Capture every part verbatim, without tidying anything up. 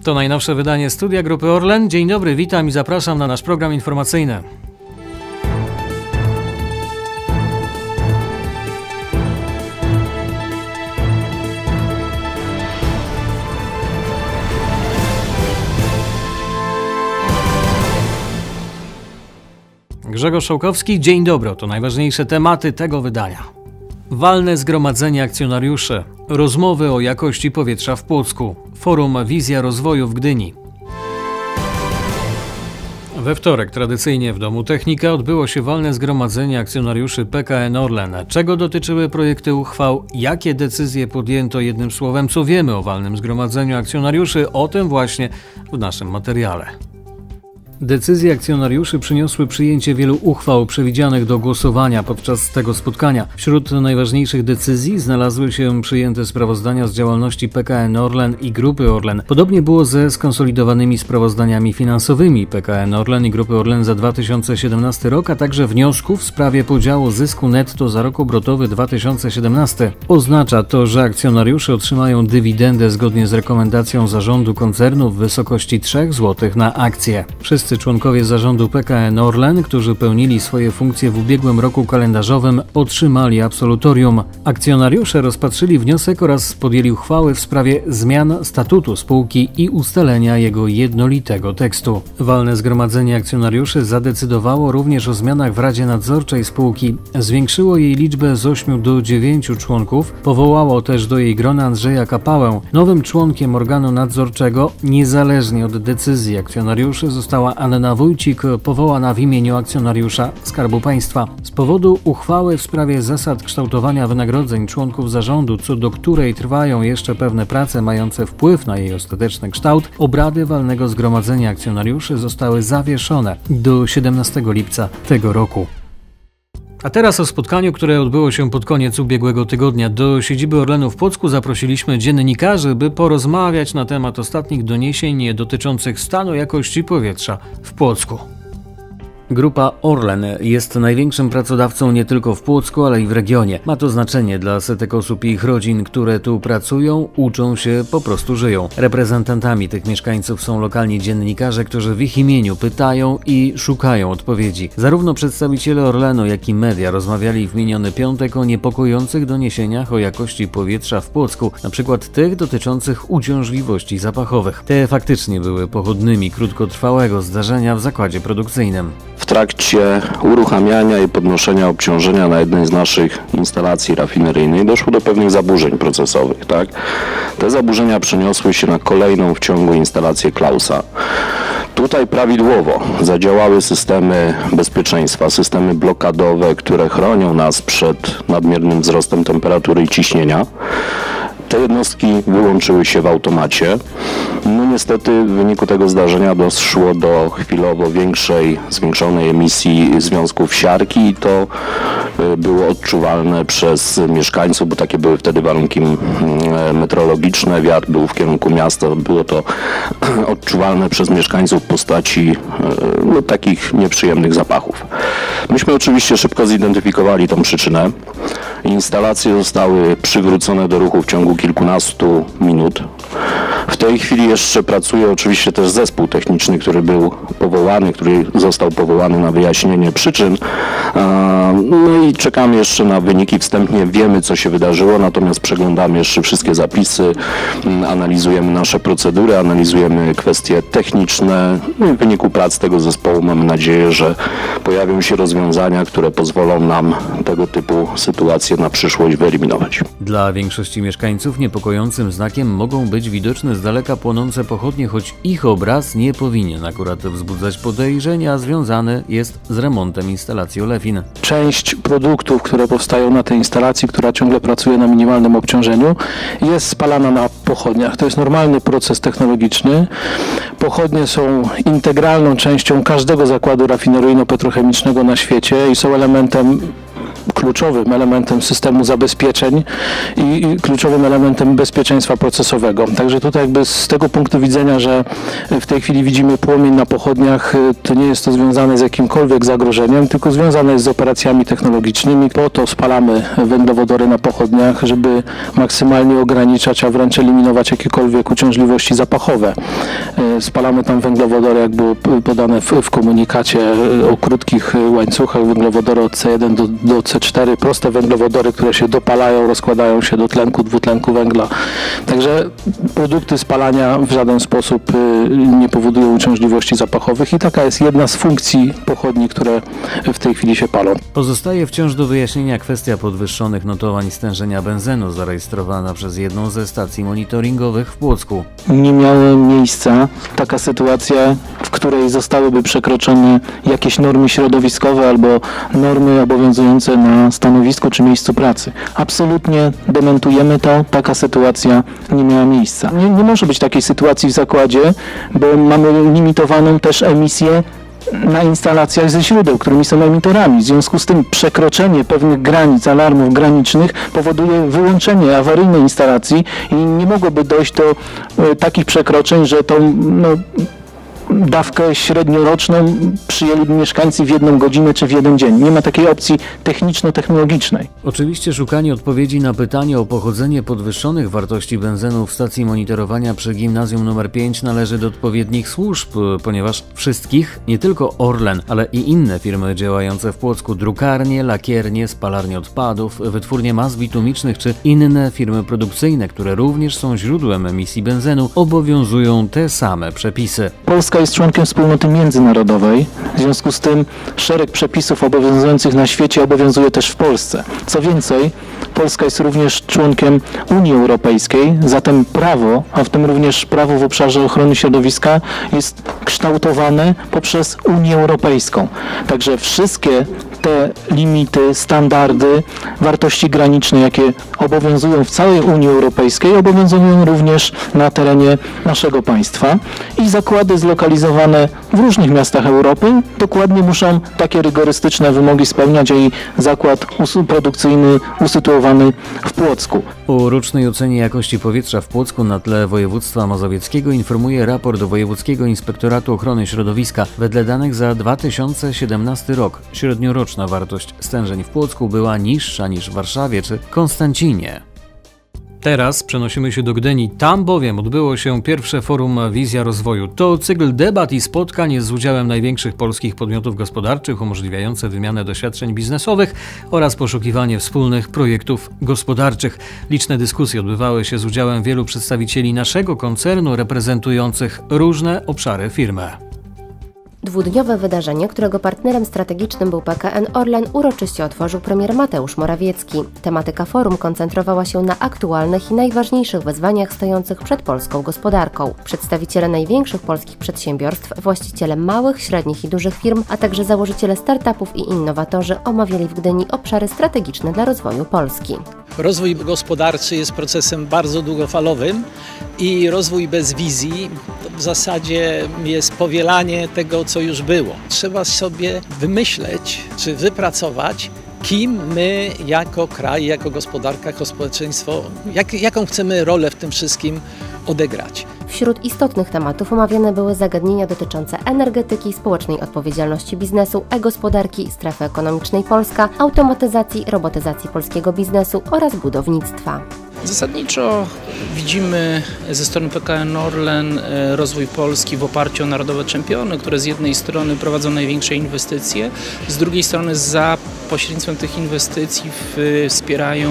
To najnowsze wydanie Studia Grupy Orlen. Dzień dobry, witam i zapraszam na nasz program informacyjny. Grzegorz Szołkowski, dzień dobry, to najważniejsze tematy tego wydania. Walne zgromadzenie akcjonariuszy, rozmowy o jakości powietrza w Płocku, forum Wizja Rozwoju w Gdyni. We wtorek tradycyjnie w Domu Technika odbyło się walne zgromadzenie akcjonariuszy P K N Orlen. Czego dotyczyły projekty uchwał, jakie decyzje podjęto, jednym słowem, co wiemy o walnym zgromadzeniu akcjonariuszy, o tym właśnie w naszym materiale. Decyzje akcjonariuszy przyniosły przyjęcie wielu uchwał przewidzianych do głosowania podczas tego spotkania. Wśród najważniejszych decyzji znalazły się przyjęte sprawozdania z działalności P K N Orlen i Grupy Orlen. Podobnie było ze skonsolidowanymi sprawozdaniami finansowymi P K N Orlen i Grupy Orlen za dwa tysiące siedemnasty rok, a także wniosków w sprawie podziału zysku netto za rok obrotowy dwa tysiące siedemnasty. Oznacza to, że akcjonariusze otrzymają dywidendę zgodnie z rekomendacją zarządu koncernu w wysokości trzy złote na akcję. Wszyscy członkowie zarządu P K N Orlen, którzy pełnili swoje funkcje w ubiegłym roku kalendarzowym, otrzymali absolutorium. Akcjonariusze rozpatrzyli wniosek oraz podjęli uchwały w sprawie zmian statutu spółki i ustalenia jego jednolitego tekstu. Walne zgromadzenie akcjonariuszy zadecydowało również o zmianach w Radzie Nadzorczej spółki. Zwiększyło jej liczbę z ośmiu do dziewięciu członków, powołało też do jej grona Andrzeja Kapałę. Nowym członkiem organu nadzorczego, niezależnie od decyzji akcjonariuszy, została Anna Wójcik, powołana w imieniu akcjonariusza Skarbu Państwa. Z powodu uchwały w sprawie zasad kształtowania wynagrodzeń członków zarządu, co do której trwają jeszcze pewne prace mające wpływ na jej ostateczny kształt, obrady walnego zgromadzenia akcjonariuszy zostały zawieszone do siedemnastego lipca tego roku. A teraz o spotkaniu, które odbyło się pod koniec ubiegłego tygodnia. Do siedziby Orlenu w Płocku zaprosiliśmy dziennikarzy, by porozmawiać na temat ostatnich doniesień dotyczących stanu jakości powietrza w Płocku. Grupa Orlen jest największym pracodawcą nie tylko w Płocku, ale i w regionie. Ma to znaczenie dla setek osób i ich rodzin, które tu pracują, uczą się, po prostu żyją. Reprezentantami tych mieszkańców są lokalni dziennikarze, którzy w ich imieniu pytają i szukają odpowiedzi. Zarówno przedstawiciele Orlenu, jak i media rozmawiali w miniony piątek o niepokojących doniesieniach o jakości powietrza w Płocku, na przykład tych dotyczących uciążliwości zapachowych. Te faktycznie były pochodnymi krótkotrwałego zdarzenia w zakładzie produkcyjnym. W trakcie uruchamiania i podnoszenia obciążenia na jednej z naszych instalacji rafineryjnej doszło do pewnych zaburzeń procesowych. Tak? Te zaburzenia przeniosły się na kolejną w ciągu instalację Klausa. Tutaj prawidłowo zadziałały systemy bezpieczeństwa, systemy blokadowe, które chronią nas przed nadmiernym wzrostem temperatury i ciśnienia. Te jednostki wyłączyły się w automacie. No niestety w wyniku tego zdarzenia doszło do chwilowo większej, zwiększonej emisji związków siarki i to było odczuwalne przez mieszkańców, bo takie były wtedy warunki meteorologiczne, wiatr był w kierunku miasta, było to odczuwalne przez mieszkańców w postaci no, takich nieprzyjemnych zapachów. Myśmy oczywiście szybko zidentyfikowali tą przyczynę. Instalacje zostały przywrócone do ruchu w ciągu kilkunastu minut. W tej chwili jeszcze pracuje oczywiście też zespół techniczny, który był powołany, który został powołany na wyjaśnienie przyczyn. No i czekamy jeszcze na wyniki. Wstępnie wiemy, co się wydarzyło, natomiast przeglądamy jeszcze wszystkie zapisy, analizujemy nasze procedury, analizujemy kwestie techniczne. No i w wyniku prac tego zespołu mamy nadzieję, że pojawią się rozwiązania, które pozwolą nam tego typu sytuacje na przyszłość wyeliminować. Dla większości mieszkańców niepokojącym znakiem mogą być widoczne z daleka płonące pochodnie, choć ich obraz nie powinien akurat wzbudzać podejrzenia, a związany jest z remontem instalacji olefin. Część produktów, które powstają na tej instalacji, która ciągle pracuje na minimalnym obciążeniu, jest spalana na pochodniach. To jest normalny proces technologiczny. Pochodnie są integralną częścią każdego zakładu rafineryjno-petrochemicznego na świecie i są elementem kluczowym elementem systemu zabezpieczeń i, i kluczowym elementem bezpieczeństwa procesowego. Także tutaj jakby z tego punktu widzenia, że w tej chwili widzimy płomień na pochodniach, to nie jest to związane z jakimkolwiek zagrożeniem, tylko związane jest z operacjami technologicznymi. Po to spalamy węglowodory na pochodniach, żeby maksymalnie ograniczać, a wręcz eliminować jakiekolwiek uciążliwości zapachowe. Spalamy tam węglowodory, jak było podane w, w komunikacie, o krótkich łańcuchach, węglowodory od C jeden do, do C cztery, proste węglowodory, które się dopalają, rozkładają się do tlenku, dwutlenku węgla. Także produkty spalania w żaden sposób nie powodują uciążliwości zapachowych i taka jest jedna z funkcji pochodni, które w tej chwili się palą. Pozostaje wciąż do wyjaśnienia kwestia podwyższonych notowań stężenia benzenu zarejestrowana przez jedną ze stacji monitoringowych w Płocku. Nie miała miejsca taka sytuacja, w której zostałyby przekroczone jakieś normy środowiskowe albo normy obowiązujące na stanowisku czy miejscu pracy. Absolutnie dementujemy to, taka sytuacja nie miała miejsca. Nie, nie może być takiej sytuacji w zakładzie, bo mamy limitowaną też emisję na instalacjach ze źródeł, którymi są emitorami. W związku z tym przekroczenie pewnych granic, alarmów granicznych powoduje wyłączenie awaryjnej instalacji i nie mogłoby dojść do e, takich przekroczeń, że tą no, dawkę średnioroczną przyjęli mieszkańcy w jedną godzinę czy w jeden dzień. Nie ma takiej opcji techniczno-technologicznej. Oczywiście szukanie odpowiedzi na pytanie o pochodzenie podwyższonych wartości benzenu w stacji monitorowania przy Gimnazjum nr pięć należy do odpowiednich służb, ponieważ wszystkich, nie tylko Orlen, ale i inne firmy działające w Płocku, drukarnie, lakiernie, spalarnie odpadów, wytwórnie mas bitumicznych czy inne firmy produkcyjne, które również są źródłem emisji benzenu, obowiązują te same przepisy. Polska jest członkiem wspólnoty międzynarodowej, w związku z tym szereg przepisów obowiązujących na świecie obowiązuje też w Polsce. Co więcej, Polska jest również członkiem Unii Europejskiej, zatem prawo, a w tym również prawo w obszarze ochrony środowiska jest kształtowane poprzez Unię Europejską. Także wszystkie te limity, standardy, wartości graniczne, jakie obowiązują w całej Unii Europejskiej, obowiązują również na terenie naszego państwa i zakłady zlokalizowane w różnych miastach Europy dokładnie muszą takie rygorystyczne wymogi spełniać, a i zakład produkcyjny usytuowany w Płocku. O rocznej ocenie jakości powietrza w Płocku na tle województwa mazowieckiego informuje raport Wojewódzkiego Inspektoratu Ochrony Środowiska. Wedle danych za dwa tysiące siedemnasty rok średnioroczna wartość stężeń w Płocku była niższa niż w Warszawie czy Konstancinie. Teraz przenosimy się do Gdyni, tam bowiem odbyło się pierwsze forum Wizja Rozwoju. To cykl debat i spotkań z udziałem największych polskich podmiotów gospodarczych umożliwiające wymianę doświadczeń biznesowych oraz poszukiwanie wspólnych projektów gospodarczych. Liczne dyskusje odbywały się z udziałem wielu przedstawicieli naszego koncernu reprezentujących różne obszary firmy. Dwudniowe wydarzenie, którego partnerem strategicznym był P K N Orlen, uroczyście otworzył premier Mateusz Morawiecki. Tematyka forum koncentrowała się na aktualnych i najważniejszych wyzwaniach stojących przed polską gospodarką. Przedstawiciele największych polskich przedsiębiorstw, właściciele małych, średnich i dużych firm, a także założyciele startupów i innowatorzy omawiali w Gdyni obszary strategiczne dla rozwoju Polski. Rozwój gospodarczy jest procesem bardzo długofalowym i rozwój bez wizji w zasadzie jest powielanie tego, co już było. Trzeba sobie wymyśleć czy wypracować, kim my jako kraj, jako gospodarka, jako społeczeństwo, jak, jaką chcemy rolę w tym wszystkim odegrać. Wśród istotnych tematów omawiane były zagadnienia dotyczące energetyki, społecznej odpowiedzialności biznesu, e-gospodarki, strefy ekonomicznej Polska, automatyzacji, robotyzacji polskiego biznesu oraz budownictwa. Zasadniczo widzimy ze strony P K N Orlen rozwój Polski w oparciu o narodowe czempiony, które z jednej strony prowadzą największe inwestycje, z drugiej strony za pośrednictwem tych inwestycji wspierają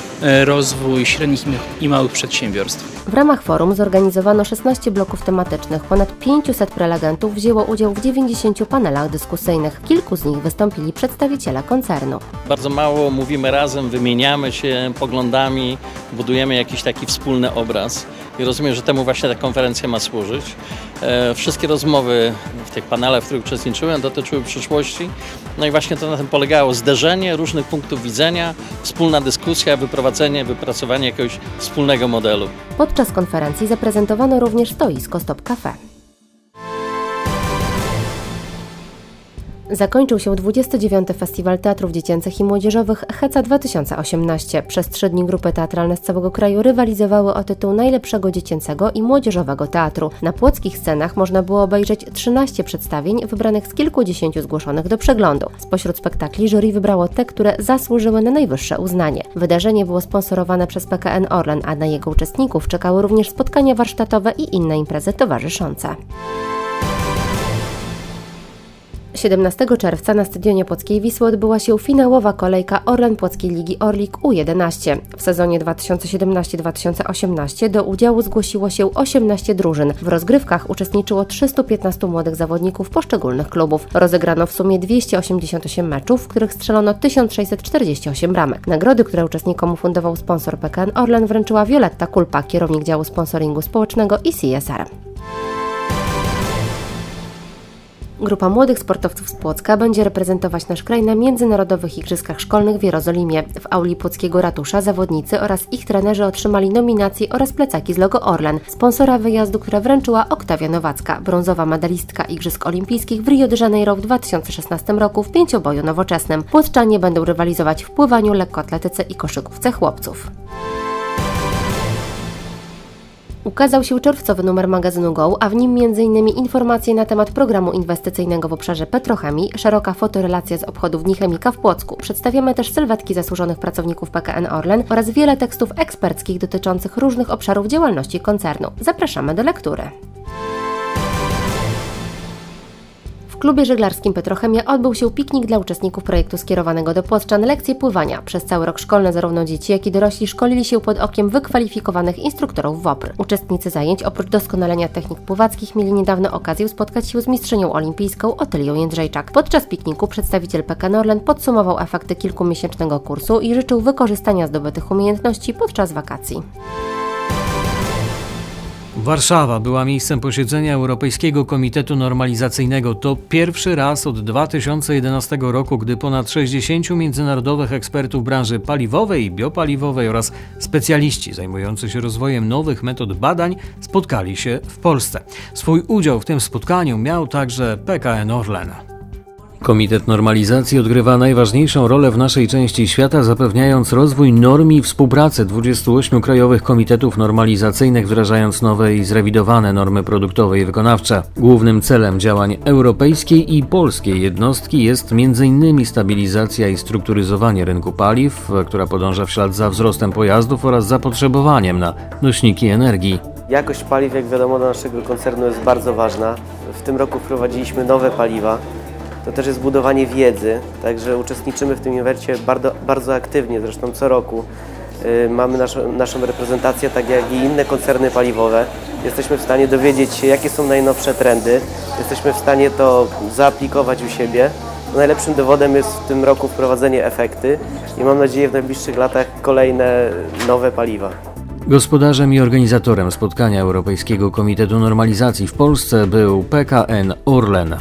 rozwój średnich i małych przedsiębiorstw. W ramach forum zorganizowano szesnaście bloków tematycznych. Ponad pięciuset prelegentów wzięło udział w dziewięćdziesięciu panelach dyskusyjnych. W kilku z nich wystąpili przedstawiciele koncernu. Bardzo mało mówimy razem, wymieniamy się poglądami, budujemy jakiś taki wspólny obraz i rozumiem, że temu właśnie ta konferencja ma służyć. E, wszystkie rozmowy w tych panelach, w których uczestniczyłem, dotyczyły przyszłości. No i właśnie to na tym polegało. Zderzenie różnych punktów widzenia, wspólna dyskusja, wyprowadzenie, wypracowanie jakiegoś wspólnego modelu. Podczas konferencji zaprezentowano również stoisko Stop Cafe. Zakończył się dwudziesty dziewiąty Festiwal Teatrów Dziecięcych i Młodzieżowych Heca dwa tysiące osiemnaście. Przez trzy dni grupy teatralne z całego kraju rywalizowały o tytuł najlepszego dziecięcego i młodzieżowego teatru. Na płockich scenach można było obejrzeć trzynaście przedstawień wybranych z kilkudziesięciu zgłoszonych do przeglądu. Spośród spektakli jury wybrało te, które zasłużyły na najwyższe uznanie. Wydarzenie było sponsorowane przez P K N Orlen, a na jego uczestników czekały również spotkania warsztatowe i inne imprezy towarzyszące. siedemnastego czerwca na stadionie Płockiej Wisły odbyła się finałowa kolejka Orlen Płockiej Ligi Orlik U jedenaście. W sezonie dwa tysiące siedemnastym dwa tysiące osiemnastym do udziału zgłosiło się osiemnaście drużyn. W rozgrywkach uczestniczyło trzystu piętnastu młodych zawodników poszczególnych klubów. Rozegrano w sumie dwieście osiemdziesiąt osiem meczów, w których strzelono tysiąc sześćset czterdzieści osiem bramek. Nagrody, które uczestnikom ufundował sponsor P K N Orlen, wręczyła Wioletta Kulpa, kierownik działu sponsoringu społecznego i C S R. Grupa młodych sportowców z Płocka będzie reprezentować nasz kraj na Międzynarodowych Igrzyskach Szkolnych w Jerozolimie. W auli płockiego ratusza zawodnicy oraz ich trenerzy otrzymali nominacje oraz plecaki z logo Orlen, sponsora wyjazdu, które wręczyła Oktawia Nowacka, brązowa medalistka Igrzysk Olimpijskich w Rio de Janeiro w dwa tysiące szesnastym roku w pięcioboju nowoczesnym. Płockczanie będą rywalizować w pływaniu, lekkoatletyce i koszykówce chłopców. Ukazał się czerwcowy numer magazynu Go, a w nim między innymi informacje na temat programu inwestycyjnego w obszarze petrochemii, szeroka fotorelacja z obchodów Dni Chemika w Płocku. Przedstawiamy też sylwetki zasłużonych pracowników P K N Orlen oraz wiele tekstów eksperckich dotyczących różnych obszarów działalności koncernu. Zapraszamy do lektury. W klubie żeglarskim Petrochemia odbył się piknik dla uczestników projektu skierowanego do płockczan lekcje pływania. Przez cały rok szkolny zarówno dzieci, jak i dorośli szkolili się pod okiem wykwalifikowanych instruktorów W O P R. Uczestnicy zajęć oprócz doskonalenia technik pływackich mieli niedawno okazję spotkać się z mistrzynią olimpijską Otylią Jędrzejczak. Podczas pikniku przedstawiciel P K N Orlen podsumował efekty kilkumiesięcznego kursu i życzył wykorzystania zdobytych umiejętności podczas wakacji. Warszawa była miejscem posiedzenia Europejskiego Komitetu Normalizacyjnego. To pierwszy raz od dwa tysiące jedenastego roku, gdy ponad sześćdziesięciu międzynarodowych ekspertów branży paliwowej i biopaliwowej oraz specjaliści zajmujący się rozwojem nowych metod badań spotkali się w Polsce. Swój udział w tym spotkaniu miał także P K N Orlen. Komitet Normalizacji odgrywa najważniejszą rolę w naszej części świata, zapewniając rozwój norm i współpracę dwudziestu ośmiu krajowych komitetów normalizacyjnych, wdrażając nowe i zrewidowane normy produktowe i wykonawcze. Głównym celem działań europejskiej i polskiej jednostki jest między innymi stabilizacja i strukturyzowanie rynku paliw, która podąża w ślad za wzrostem pojazdów oraz zapotrzebowaniem na nośniki energii. Jakość paliw, jak wiadomo, dla naszego koncernu jest bardzo ważna. W tym roku wprowadziliśmy nowe paliwa. To też jest budowanie wiedzy, także uczestniczymy w tym evencie bardzo, bardzo aktywnie, zresztą co roku. Yy, mamy naszą, naszą reprezentację, tak jak i inne koncerny paliwowe. Jesteśmy w stanie dowiedzieć się, jakie są najnowsze trendy. Jesteśmy w stanie to zaaplikować u siebie. No, najlepszym dowodem jest w tym roku wprowadzenie efekty i mam nadzieję w najbliższych latach kolejne nowe paliwa. Gospodarzem i organizatorem spotkania Europejskiego Komitetu Normalizacji w Polsce był P K N Orlen.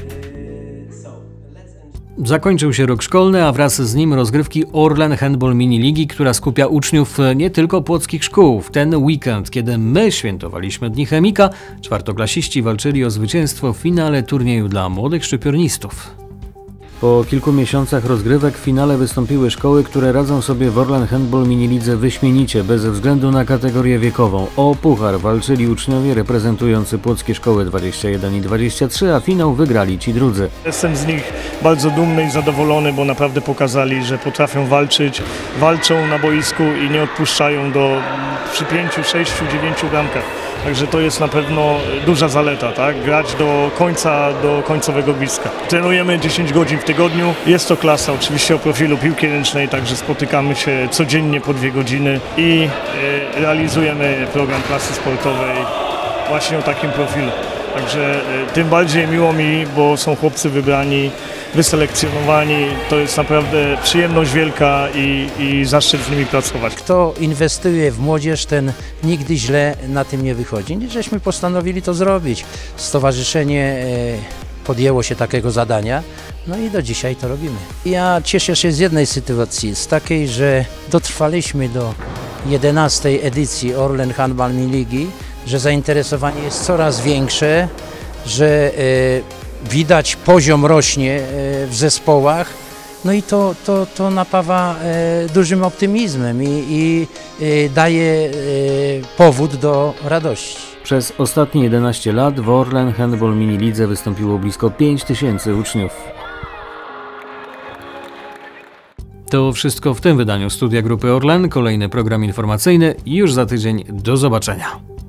Zakończył się rok szkolny, a wraz z nim rozgrywki Orlen Handball Mini Ligi, która skupia uczniów nie tylko płockich szkół. W ten weekend, kiedy my świętowaliśmy Dni Chemika, czwartoklasiści walczyli o zwycięstwo w finale turnieju dla młodych szczypiornistów. Po kilku miesiącach rozgrywek w finale wystąpiły szkoły, które radzą sobie w Orlen Handball Mini Lidze wyśmienicie, bez względu na kategorię wiekową. O puchar walczyli uczniowie reprezentujący płockie szkoły dwadzieścia jeden i dwadzieścia trzy, a finał wygrali ci drudzy. Jestem z nich bardzo dumny i zadowolony, bo naprawdę pokazali, że potrafią walczyć, walczą na boisku i nie odpuszczają do przy pięciu, sześciu, dziewięciu bramkach. Także to jest na pewno duża zaleta, tak? Grać do końca, do końcowego gwizdka. Trenujemy dziesięć godzin w tygodniu. Jest to klasa oczywiście o profilu piłki ręcznej, także spotykamy się codziennie po dwie godziny i e, realizujemy program klasy sportowej właśnie o takim profilu. Także e, tym bardziej miło mi, bo są chłopcy wybrani, wyselekcjonowani. To jest naprawdę przyjemność wielka i, i zaszczyt z nimi pracować. Kto inwestuje w młodzież, ten nigdy źle na tym nie wychodzi. Żeśmy postanowili to zrobić. Stowarzyszenie podjęło się takiego zadania, no i do dzisiaj to robimy. Ja cieszę się z jednej sytuacji, z takiej, że dotrwaliśmy do jedenastej edycji Orlen Handball Mini Ligi, że zainteresowanie jest coraz większe, że widać poziom rośnie w zespołach, no i to, to, to napawa dużym optymizmem i, i daje powód do radości. Przez ostatnie jedenaście lat w Orlen Handball Mini Lidze wystąpiło blisko pięć tysięcy uczniów. To wszystko w tym wydaniu Studia Grupy Orlen. Kolejny program informacyjny już za tydzień. Do zobaczenia.